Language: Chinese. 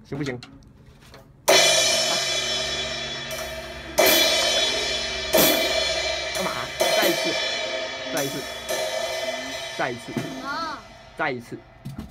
行不行？干嘛？再一次，再一次，再一次， 啊， 再一次。